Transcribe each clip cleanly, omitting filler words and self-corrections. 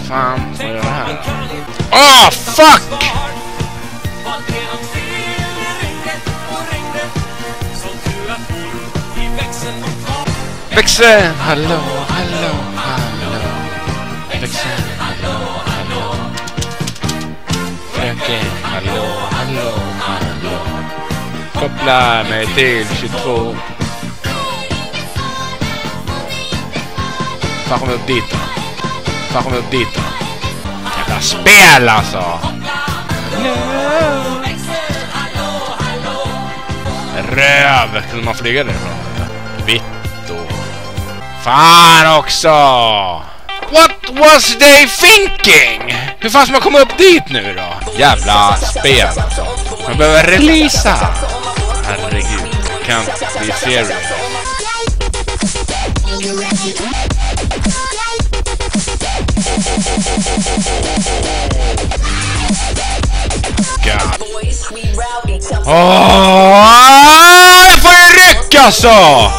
fan får jag göra här? Åh, fuck! Växeln, hallå, hallå, hallå. Växeln, hallå, hallå. Fröken, hallå, hallå, hallå. Koppla mig till 22. Fan kommer upp dit då. Fan kommer upp dit då. Jävla spel alltså. Röv. Kunde man flyga därifrån? Vitto. Fan också. What was they thinking? Hur fan ska man komma upp dit nu då? Jävla spel alltså. Man behöver releasa. Herregud. Can't be serious. God. Jag får ju rycka alltså!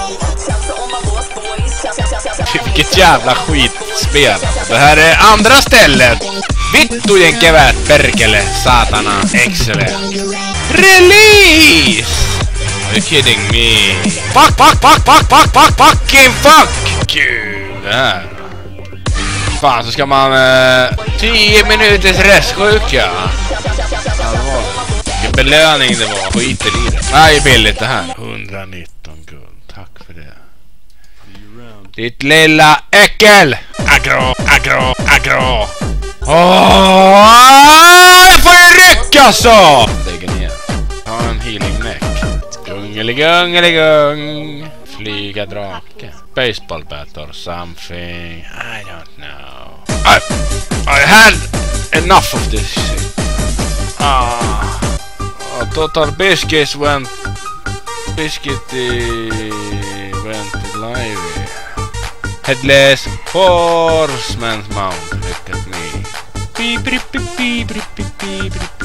Vilket jävla skitspel. Det här är andra stället. Vittu jänkevät, perkele, satana, excellent. Release! Are you kidding me? Fuck, fuck, fuck, fuck, fuck, fuck, fucking fuck! Gud, det här. Fan, så ska man 10 minuters restsjuka. Vilken belöning det var. Skiter i det. Nej, billigt det här. 119 guld. Tack för det. Ditt lilla äckel. Aggro, aggro, aggro. Jag får ju rycka så. Lägger ner. Ta en healing neck. Gung. Flyga drake. Baseball bat or something. I don't know. I had enough of this shit. Total Biscuits went live. Headless Horseman's Mount. Look at me. Beep, beep, beep, beep, beep, beep, beep.